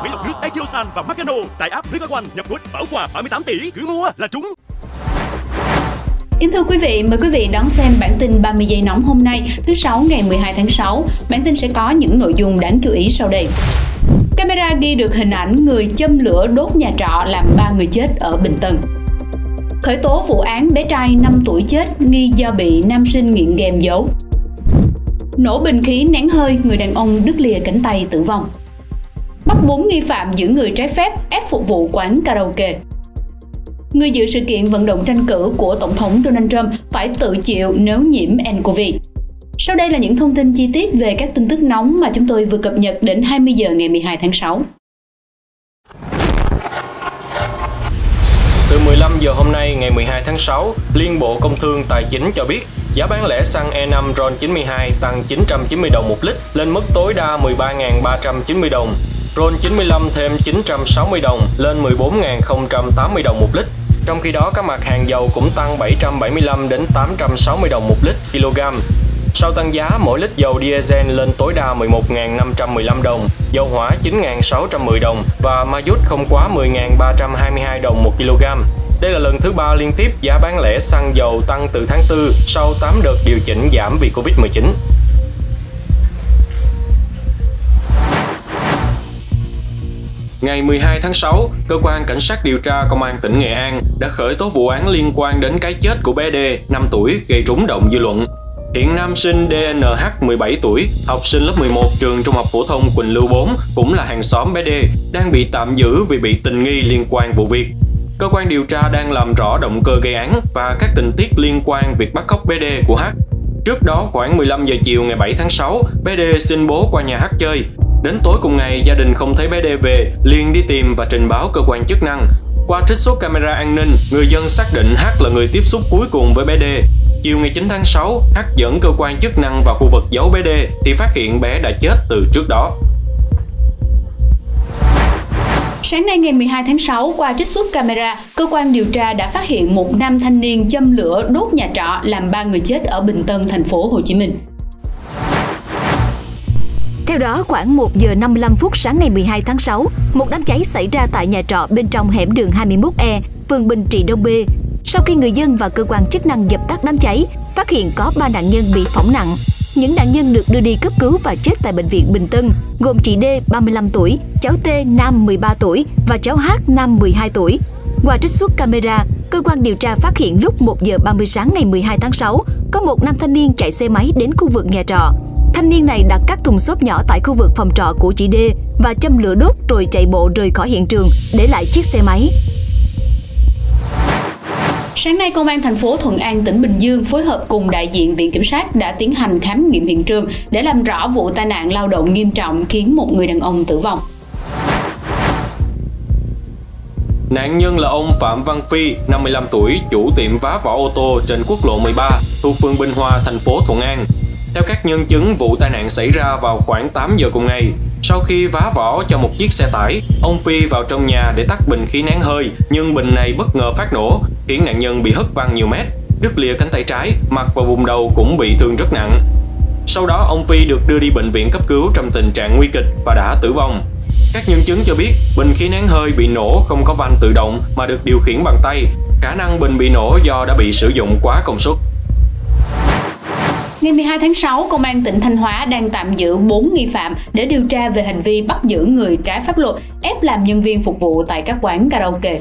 máy lọc nước Ekiosan và Macano tại app River One, nhập quýt bảo quà 38 tỷ, cứ mua là trúng. Kính thưa quý vị, mời quý vị đón xem bản tin 30 giây nóng hôm nay, thứ Sáu ngày 12 tháng 6. Bản tin sẽ có những nội dung đáng chú ý sau đây. Camera ghi được hình ảnh người châm lửa đốt nhà trọ làm 3 người chết ở Bình Tân. Khởi tố vụ án bé trai 5 tuổi chết nghi do bị nam sinh nghiện game giấu. Nổ bình khí nén hơi, người đàn ông đứt lìa cánh tay tử vong. Bắt 4 nghi phạm giữ người trái phép ép phục vụ quán karaoke. Người dự sự kiện vận động tranh cử của Tổng thống Donald Trump phải tự chịu nếu nhiễm nCoV. Sau đây là những thông tin chi tiết về các tin tức nóng mà chúng tôi vừa cập nhật đến 20 giờ ngày 12 tháng 6. Từ 15 giờ hôm nay ngày 12 tháng 6, Liên Bộ Công Thương Tài chính cho biết giá bán lẻ xăng E5 RON92 tăng 990 đồng một lít lên mức tối đa 13.390 đồng. RON95 thêm 960 đồng lên 14.080 đồng một lít. Trong khi đó, các mặt hàng dầu cũng tăng 775 đến 860 đồng một lít kg. Sau tăng giá, mỗi lít dầu diesel lên tối đa 11.515 đồng, dầu hỏa 9.610 đồng và ma rút không quá 10.322 đồng một kg. Đây là lần thứ 3 liên tiếp giá bán lẻ xăng dầu tăng từ tháng 4 sau 8 đợt điều chỉnh giảm vì Covid-19. Ngày 12 tháng 6, Cơ quan Cảnh sát điều tra Công an tỉnh Nghệ An đã khởi tố vụ án liên quan đến cái chết của bé D, 5 tuổi, gây rúng động dư luận. Hiện nam sinh DNH, 17 tuổi, học sinh lớp 11 trường Trung học phổ thông Quỳnh Lưu 4, cũng là hàng xóm bé D, đang bị tạm giữ vì bị tình nghi liên quan vụ việc. Cơ quan điều tra đang làm rõ động cơ gây án và các tình tiết liên quan việc bắt cóc bé D của H. Trước đó, khoảng 15 giờ chiều ngày 7 tháng 6, bé D xin bố qua nhà H chơi. Đến tối cùng ngày, gia đình không thấy bé D về, liền đi tìm và trình báo cơ quan chức năng. Qua trích xuất camera an ninh, người dân xác định H là người tiếp xúc cuối cùng với bé D. Chiều ngày 9 tháng 6, H dẫn cơ quan chức năng vào khu vực giấu bé D thì phát hiện bé đã chết từ trước đó. Sáng nay ngày 12 tháng 6, qua trích xuất camera, cơ quan điều tra đã phát hiện một nam thanh niên châm lửa đốt nhà trọ làm 3 người chết ở Bình Tân, thành phố Hồ Chí Minh. Theo đó, khoảng 1 giờ 55 phút sáng ngày 12 tháng 6, một đám cháy xảy ra tại nhà trọ bên trong hẻm đường 21E, phường Bình Trị Đông B. Sau khi người dân và cơ quan chức năng dập tắt đám cháy, phát hiện có 3 nạn nhân bị phỏng nặng. Những nạn nhân được đưa đi cấp cứu và chết tại bệnh viện Bình Tân, gồm chị D, 35 tuổi, cháu T, nam 13 tuổi và cháu H, nam 12 tuổi. Qua trích xuất camera, cơ quan điều tra phát hiện lúc 1 giờ 30 sáng ngày 12 tháng 6, có một nam thanh niên chạy xe máy đến khu vực nhà trọ. Thanh niên này đặt các thùng xốp nhỏ tại khu vực phòng trọ của chị D và châm lửa đốt rồi chạy bộ rời khỏi hiện trường, để lại chiếc xe máy. Sáng nay, Công an thành phố Thuận An, tỉnh Bình Dương phối hợp cùng đại diện Viện Kiểm sát đã tiến hành khám nghiệm hiện trường để làm rõ vụ tai nạn lao động nghiêm trọng khiến một người đàn ông tử vong. Nạn nhân là ông Phạm Văn Phi, 55 tuổi, chủ tiệm vá vỏ ô tô trên quốc lộ 13, thuộc phường Bình Hòa, thành phố Thuận An. Theo các nhân chứng, vụ tai nạn xảy ra vào khoảng 8 giờ cùng ngày. Sau khi vá vỏ cho một chiếc xe tải, ông Phi vào trong nhà để tắt bình khí nén hơi, nhưng bình này bất ngờ phát nổ, khiến nạn nhân bị hất văng nhiều mét, đứt lìa cánh tay trái, mặt và vùng đầu cũng bị thương rất nặng. Sau đó, ông Phi được đưa đi bệnh viện cấp cứu trong tình trạng nguy kịch và đã tử vong. Các nhân chứng cho biết, bình khí nén hơi bị nổ không có van tự động mà được điều khiển bằng tay. Khả năng bình bị nổ do đã bị sử dụng quá công suất. Ngày 12 tháng 6, Công an tỉnh Thanh Hóa đang tạm giữ 4 nghi phạm để điều tra về hành vi bắt giữ người trái pháp luật, ép làm nhân viên phục vụ tại các quán karaoke.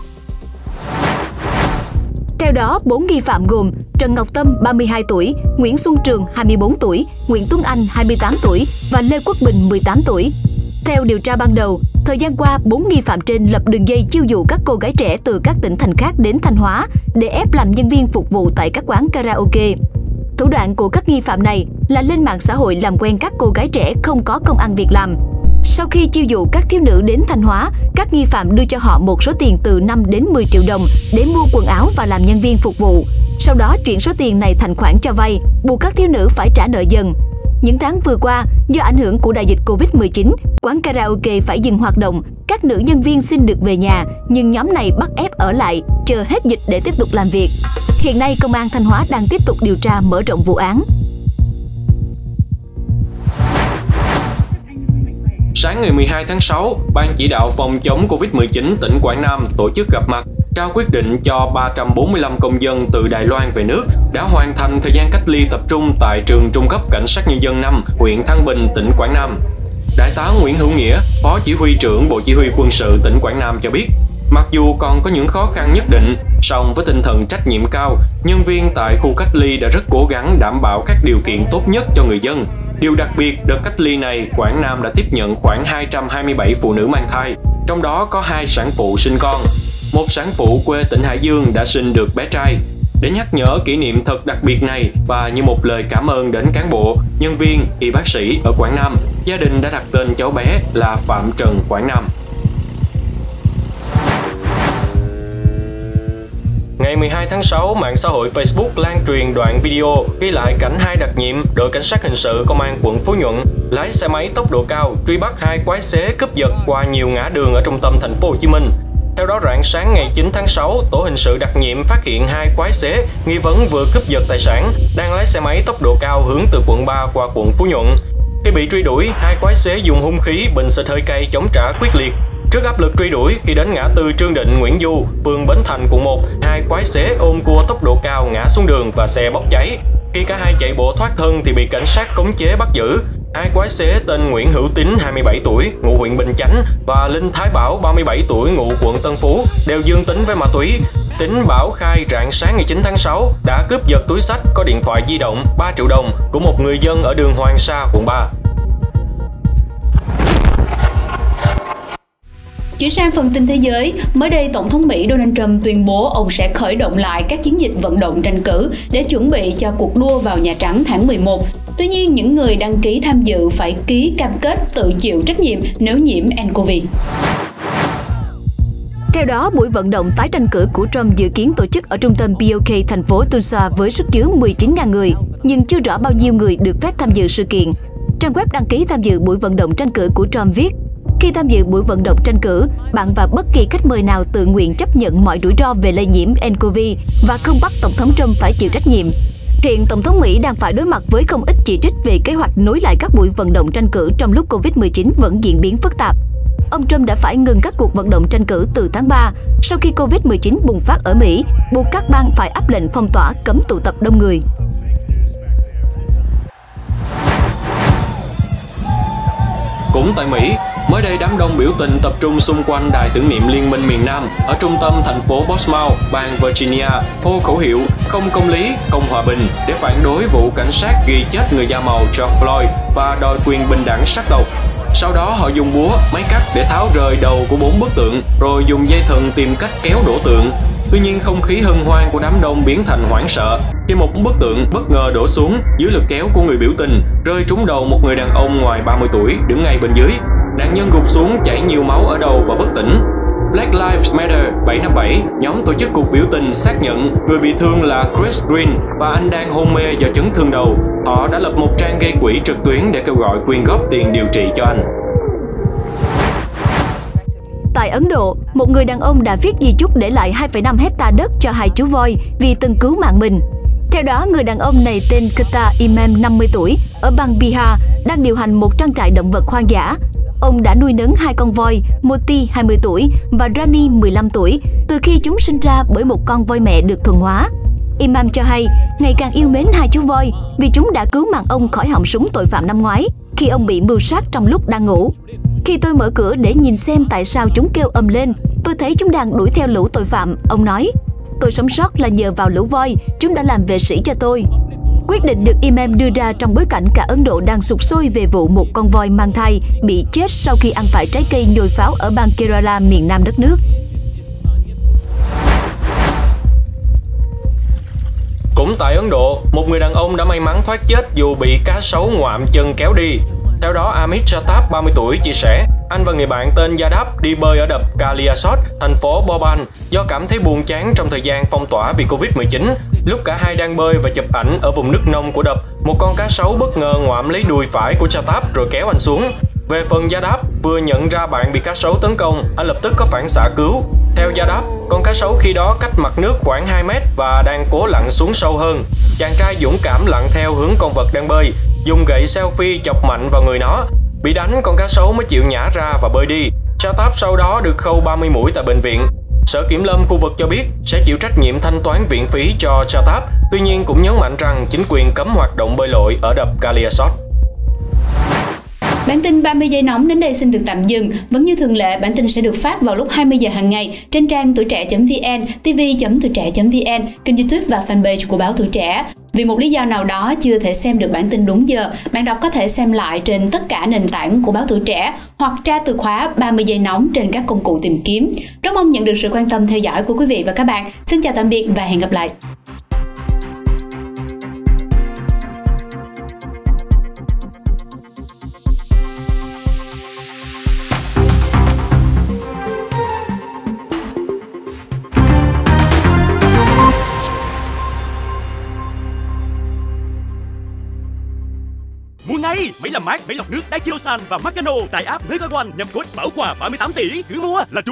Theo đó, 4 nghi phạm gồm Trần Ngọc Tâm, 32 tuổi, Nguyễn Xuân Trường, 24 tuổi, Nguyễn Tuấn Anh, 28 tuổi và Lê Quốc Bình, 18 tuổi. Theo điều tra ban đầu, thời gian qua, 4 nghi phạm trên lập đường dây chiêu dụ các cô gái trẻ từ các tỉnh thành khác đến Thanh Hóa để ép làm nhân viên phục vụ tại các quán karaoke. Thủ đoạn của các nghi phạm này là lên mạng xã hội làm quen các cô gái trẻ không có công ăn việc làm. Sau khi chiêu dụ các thiếu nữ đến Thanh Hóa, các nghi phạm đưa cho họ một số tiền từ 5 đến 10 triệu đồng để mua quần áo và làm nhân viên phục vụ. Sau đó chuyển số tiền này thành khoản cho vay, buộc các thiếu nữ phải trả nợ dần. Những tháng vừa qua, do ảnh hưởng của đại dịch Covid-19, quán karaoke phải dừng hoạt động, các nữ nhân viên xin được về nhà, nhưng nhóm này bắt ép ở lại, chờ hết dịch để tiếp tục làm việc. Hiện nay, Công an Thanh Hóa đang tiếp tục điều tra mở rộng vụ án. Sáng ngày 12 tháng 6, Ban chỉ đạo phòng chống Covid-19 tỉnh Quảng Nam tổ chức gặp mặt, trao quyết định cho 345 công dân từ Đài Loan về nước đã hoàn thành thời gian cách ly tập trung tại trường Trung cấp Cảnh sát Nhân dân 5, huyện Thăng Bình, tỉnh Quảng Nam. Đại tá Nguyễn Hữu Nghĩa, Phó Chỉ huy trưởng Bộ Chỉ huy Quân sự tỉnh Quảng Nam cho biết, mặc dù còn có những khó khăn nhất định, song với tinh thần trách nhiệm cao, nhân viên tại khu cách ly đã rất cố gắng đảm bảo các điều kiện tốt nhất cho người dân. Điều đặc biệt, đợt cách ly này, Quảng Nam đã tiếp nhận khoảng 227 phụ nữ mang thai, trong đó có 2 sản phụ sinh con. Một sản phụ quê tỉnh Hải Dương đã sinh được bé trai. Để nhắc nhở kỷ niệm thật đặc biệt này và như một lời cảm ơn đến cán bộ, nhân viên, y bác sĩ ở Quảng Nam, gia đình đã đặt tên cháu bé là Phạm Trần Quảng Nam. Ngày 12 tháng 6, mạng xã hội Facebook lan truyền đoạn video ghi lại cảnh 2 đặc nhiệm đội cảnh sát hình sự công an quận Phú Nhuận lái xe máy tốc độ cao truy bắt 2 quái xế cướp giật qua nhiều ngã đường ở trung tâm thành phố Hồ Chí Minh. Theo đó, rạng sáng ngày 9 tháng 6, tổ hình sự đặc nhiệm phát hiện 2 quái xế nghi vấn vừa cướp giật tài sản đang lái xe máy tốc độ cao hướng từ quận 3 qua quận Phú Nhuận. Khi bị truy đuổi, 2 quái xế dùng hung khí, bình xịt hơi cay chống trả quyết liệt. Trước áp lực truy đuổi, khi đến ngã tư Trương Định, Nguyễn Du, phường Bến Thành, quận 1, 2 quái xế ôm cua tốc độ cao ngã xuống đường và xe bốc cháy. Khi cả hai chạy bộ thoát thân thì bị cảnh sát khống chế bắt giữ. 2 quái xế tên Nguyễn Hữu Tín, 27 tuổi, ngụ huyện Bình Chánh và Linh Thái Bảo, 37 tuổi, ngụ quận Tân Phú, đều dương tính với ma túy. Tín Bảo khai rạng sáng ngày 9 tháng 6 đã cướp giật túi xách có điện thoại di động 3 triệu đồng của một người dân ở đường Hoàng Sa, quận 3. Chuyển sang phần tin thế giới, mới đây Tổng thống Mỹ Donald Trump tuyên bố ông sẽ khởi động lại các chiến dịch vận động tranh cử để chuẩn bị cho cuộc đua vào Nhà Trắng tháng 11. Tuy nhiên, những người đăng ký tham dự phải ký cam kết tự chịu trách nhiệm nếu nhiễm nCoV. Theo đó, buổi vận động tái tranh cử của Trump dự kiến tổ chức ở trung tâm POK thành phố Tulsa với sức chứa 19.000 người, nhưng chưa rõ bao nhiêu người được phép tham dự sự kiện. Trang web đăng ký tham dự buổi vận động tranh cử của Trump viết: khi tham dự buổi vận động tranh cử, bạn và bất kỳ khách mời nào tự nguyện chấp nhận mọi rủi ro về lây nhiễm nCoV và không bắt Tổng thống Trump phải chịu trách nhiệm. Hiện Tổng thống Mỹ đang phải đối mặt với không ít chỉ trích về kế hoạch nối lại các buổi vận động tranh cử trong lúc Covid-19 vẫn diễn biến phức tạp. Ông Trump đã phải ngừng các cuộc vận động tranh cử từ tháng 3 sau khi Covid-19 bùng phát ở Mỹ, buộc các bang phải áp lệnh phong tỏa cấm tụ tập đông người. Cũng tại Mỹ, mới đây đám đông biểu tình tập trung xung quanh đài tưởng niệm Liên minh miền Nam ở trung tâm thành phố Portsmouth, bang Virginia, hô khẩu hiệu không công lý, không hòa bình để phản đối vụ cảnh sát ghi chết người da màu George Floyd và đòi quyền bình đẳng sắc tộc. Sau đó họ dùng búa, máy cắt để tháo rời đầu của 4 bức tượng, rồi dùng dây thừng tìm cách kéo đổ tượng. Tuy nhiên, không khí hân hoan của đám đông biến thành hoảng sợ khi một bức tượng bất ngờ đổ xuống dưới lực kéo của người biểu tình, rơi trúng đầu một người đàn ông ngoài 30 tuổi đứng ngay bên dưới. Nạn nhân gục xuống chảy nhiều máu ở đầu và bất tỉnh. Black Lives Matter 757, nhóm tổ chức cuộc biểu tình, xác nhận người bị thương là Chris Green và anh đang hôn mê do chấn thương đầu. Họ đã lập một trang gây quỹ trực tuyến để kêu gọi quyên góp tiền điều trị cho anh. Tại Ấn Độ, một người đàn ông đã viết di chúc để lại 2,5 hectare đất cho 2 chú voi vì từng cứu mạng mình. Theo đó, người đàn ông này tên Kata Imam, 50 tuổi, ở bang Bihar, đang điều hành một trang trại động vật hoang dã. Ông đã nuôi nấng 2 con voi, Moti, 20 tuổi, và Rani, 15 tuổi, từ khi chúng sinh ra bởi một con voi mẹ được thuần hóa. Imam cho hay, ngày càng yêu mến 2 chú voi vì chúng đã cứu mạng ông khỏi họng súng tội phạm năm ngoái, khi ông bị mưu sát trong lúc đang ngủ. Khi tôi mở cửa để nhìn xem tại sao chúng kêu ầm lên, tôi thấy chúng đang đuổi theo lũ tội phạm, ông nói. Tôi sống sót là nhờ vào lũ voi, chúng đã làm vệ sĩ cho tôi. Quyết định được Imam đưa ra trong bối cảnh cả Ấn Độ đang sục sôi về vụ một con voi mang thai bị chết sau khi ăn phải trái cây nhồi pháo ở bang Kerala, miền nam đất nước. Cũng tại Ấn Độ, một người đàn ông đã may mắn thoát chết dù bị cá sấu ngoạm chân kéo đi. Theo đó, Amit Chatab, 30 tuổi, chia sẻ, anh và người bạn tên Yadav đi bơi ở đập Kaliasot, thành phố Bhopal, do cảm thấy buồn chán trong thời gian phong tỏa vì Covid-19. Lúc cả hai đang bơi và chụp ảnh ở vùng nước nông của đập, một con cá sấu bất ngờ ngoạm lấy đùi phải của Chatab rồi kéo anh xuống. Về phần Yadav, vừa nhận ra bạn bị cá sấu tấn công, anh lập tức có phản xạ cứu. Theo Yadav, con cá sấu khi đó cách mặt nước khoảng 2 mét và đang cố lặn xuống sâu hơn. Chàng trai dũng cảm lặn theo hướng con vật đang bơi, dùng gậy selfie chọc mạnh vào người nó. Bị đánh, con cá sấu mới chịu nhả ra và bơi đi. Startup sau đó được khâu 30 mũi tại bệnh viện. Sở Kiểm lâm khu vực cho biết sẽ chịu trách nhiệm thanh toán viện phí cho startup, tuy nhiên cũng nhấn mạnh rằng chính quyền cấm hoạt động bơi lội ở đập Caliasot. Bản tin 30 giây nóng đến đây xin được tạm dừng. Vẫn như thường lệ, bản tin sẽ được phát vào lúc 20 giờ hàng ngày trên trang tuổi trẻ.vn, tv.tuổi trẻ.vn, kênh YouTube và fanpage của báo Tuổi Trẻ. Vì một lý do nào đó chưa thể xem được bản tin đúng giờ, bạn đọc có thể xem lại trên tất cả nền tảng của báo Tuổi Trẻ hoặc tra từ khóa 30 giây nóng trên các công cụ tìm kiếm. Rất mong nhận được sự quan tâm theo dõi của quý vị và các bạn. Xin chào tạm biệt và hẹn gặp lại. Mua ngay máy làm mát, máy lọc nước Daikirosan và Makano tại app Megawan, nhập code bảo quà 38 tỷ, cứ mua là